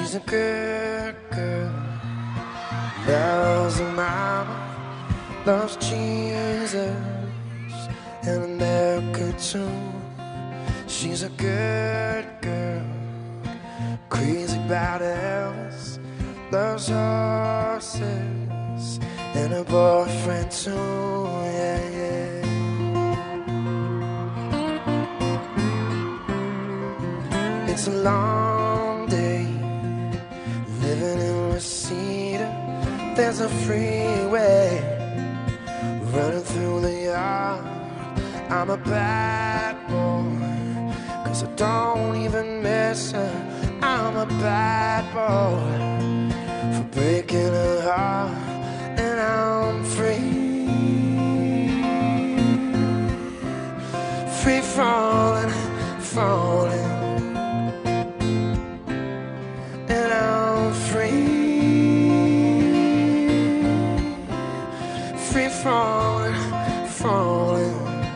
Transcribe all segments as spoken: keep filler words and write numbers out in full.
She's a good girl, loves her mama, loves Jesus and America too. She's a good girl, crazy about Elvis, loves horses and her boyfriend too, yeah, yeah. It's a long day living in Reseda. There's a freeway running through the yard. I'm a bad boy, cause I don't even miss her. I'm a bad boy for breaking her heart. And I'm free, free falling, falling. And I'm free, free falling, falling.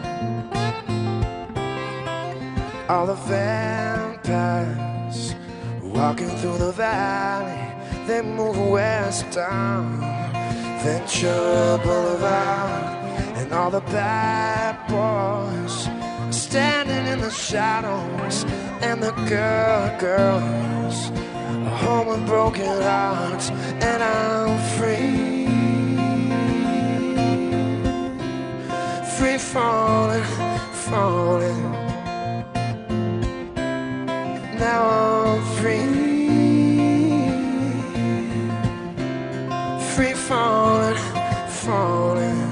All the vampires walking through the valley, they move west down Ventura Boulevard. And all the bad boys are standing in the shadows, and the good girls are home with broken hearts. And I'm free, free falling, falling. Now I'm free, free falling, falling.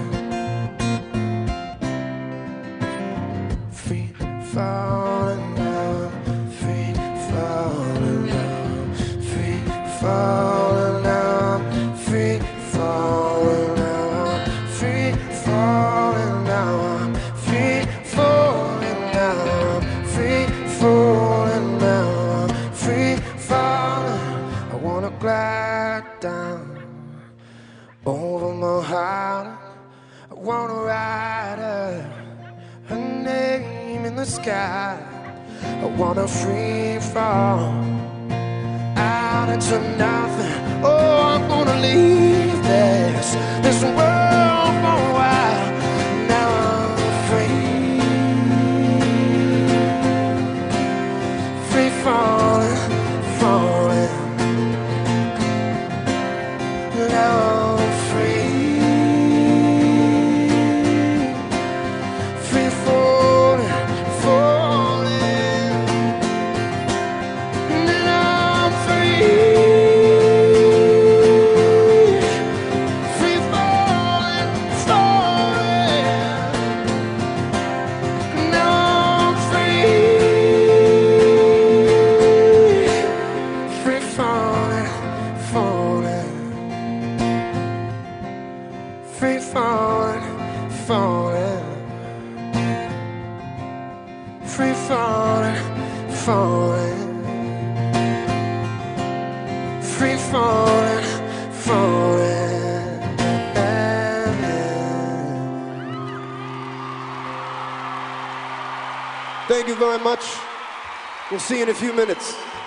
Free falling now, free falling now, free falling now, free falling now, free falling now, free falling now, free falling now, free falling. I wanna glide down over my heart. I wanna ride her, her name in the sky. I wanna free fall out into nothing. Oh, I'm gonna leave this, this world for a while. Now I'm free, free falling, falling. Now I'm free, free falling, falling. Now I'm free, free falling, falling. Now I'm free, free falling, falling. Free falling, falling. Free falling, falling. Free falling, falling. Thank you very much. We'll see you in a few minutes.